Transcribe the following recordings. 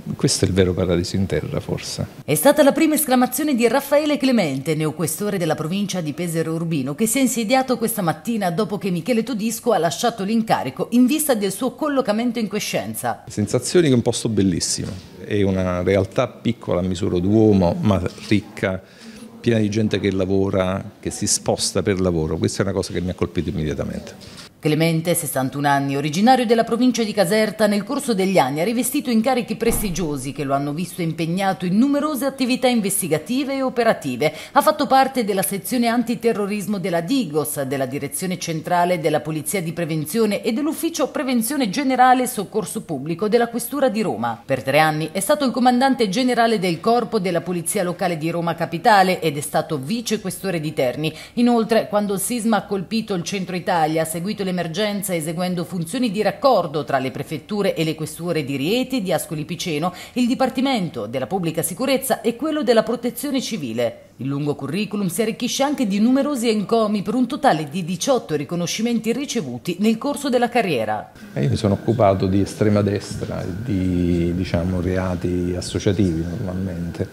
Questo è il vero paradiso in terra, forse. È stata la prima esclamazione di Raffaele Clemente, neoquestore della provincia di Pesaro Urbino, che si è insediato questa mattina dopo che Michele Todisco ha lasciato l'incarico in vista del suo collocamento in quiescenza. Sensazioni che è un posto bellissimo, è una realtà piccola a misura d'uomo, ma ricca, piena di gente che lavora, che si sposta per lavoro. Questa è una cosa che mi ha colpito immediatamente. Clemente, 61 anni, originario della provincia di Caserta, nel corso degli anni ha rivestito incarichi prestigiosi che lo hanno visto impegnato in numerose attività investigative e operative. Ha fatto parte della sezione antiterrorismo della Digos, della direzione centrale della Polizia di Prevenzione e dell'Ufficio Prevenzione Generale e Soccorso Pubblico della Questura di Roma. Per 3 anni è stato il comandante generale del Corpo della Polizia Locale di Roma Capitale ed è stato vicequestore di Terni. Inoltre, quando il sisma ha colpito il centro Italia, ha seguito l'emergenza eseguendo funzioni di raccordo tra le prefetture e le questure di Rieti e di Ascoli Piceno, il Dipartimento della Pubblica Sicurezza e quello della Protezione Civile. Il lungo curriculum si arricchisce anche di numerosi encomi per un totale di 18 riconoscimenti ricevuti nel corso della carriera. Io mi sono occupato di estrema destra, di reati associativi normalmente,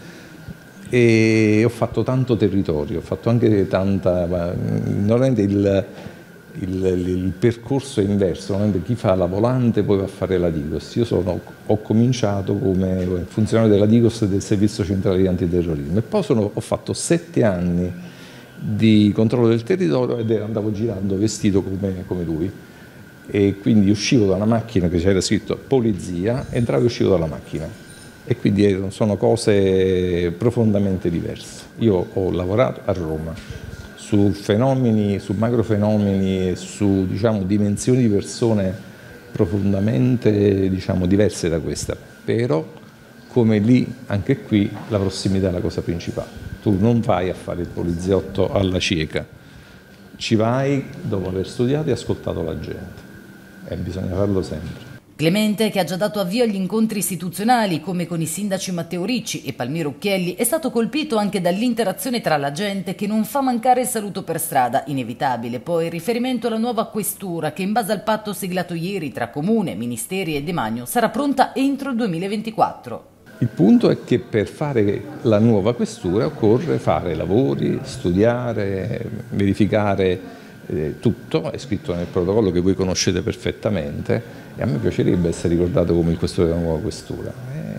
e ho fatto tanto territorio, ho fatto anche tanta... Normalmente il percorso è inverso, chi fa la volante poi va a fare la Digos. Io ho cominciato come funzionario della Digos e del Servizio Centrale di Antiterrorismo e poi ho fatto 7 anni di controllo del territorio ed andavo girando vestito come lui, e quindi uscivo da una macchina che c'era scritto polizia, entravo e uscivo dalla macchina, e quindi sono cose profondamente diverse. Io ho lavorato a Roma su fenomeni, su macrofenomeni e su dimensioni di persone profondamente diverse da questa, però come lì, anche qui, la prossimità è la cosa principale. Tu non vai a fare il poliziotto alla cieca, ci vai dopo aver studiato e ascoltato la gente, e bisogna farlo sempre. Clemente, che ha già dato avvio agli incontri istituzionali come con i sindaci Matteo Ricci e Palmiro Occhielli, è stato colpito anche dall'interazione tra la gente che non fa mancare il saluto per strada, inevitabile poi il riferimento alla nuova questura che in base al patto siglato ieri tra Comune, Ministeri e Demanio sarà pronta entro il 2024. Il punto è che per fare la nuova questura occorre fare lavori, studiare, verificare tutto, è scritto nel protocollo che voi conoscete perfettamente, e a me piacerebbe essere ricordato come il questore della nuova questura,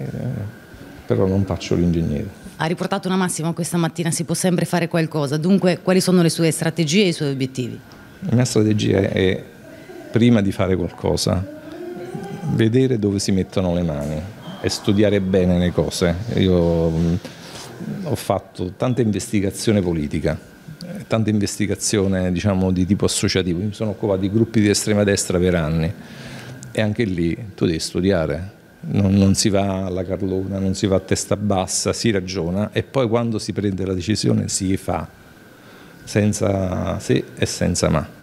però non faccio l'ingegnere. Ha riportato una massima questa mattina: si può sempre fare qualcosa. Dunque, quali sono le sue strategie e i suoi obiettivi? La mia strategia è, prima di fare qualcosa, vedere dove si mettono le mani e studiare bene le cose. Io ho fatto tanta investigazione politica, tanta investigazione di tipo associativo, mi sono occupato di gruppi di estrema destra per anni, e anche lì tu devi studiare, non si va alla carlona, non si va a testa bassa, si ragiona e poi quando si prende la decisione si fa, senza se e senza ma.